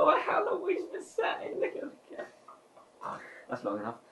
Oh, Halloween's been saying. Look at the cat. That's long enough.